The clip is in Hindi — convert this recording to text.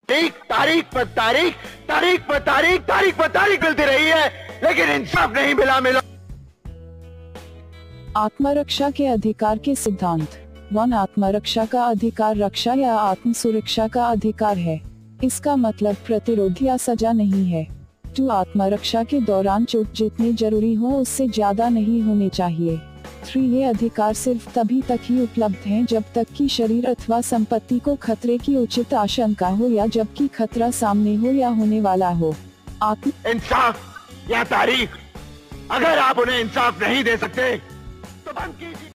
तारीख पर तारीख, तारीख पर तारीख, तारीख पर तारीख मिलती रही है, लेकिन इंसाफ नहीं मिला। आत्मरक्षा के अधिकार के सिद्धांत। 1. आत्मरक्षा का अधिकार रक्षा या आत्म सुरक्षा का अधिकार है। इसका मतलब प्रतिरोध या सजा नहीं है। 2. आत्मरक्षा के दौरान चोट जितनी जरूरी हो उससे ज्यादा नहीं होनी चाहिए। 3. ये अधिकार सिर्फ तभी तक ही उपलब्ध हैं जब तक कि शरीर अथवा संपत्ति को खतरे की उचित आशंका हो या जबकि खतरा सामने हो या होने वाला हो। इंसाफ या तारीख, अगर आप उन्हें इंसाफ नहीं दे सकते तो बंद कीजिए।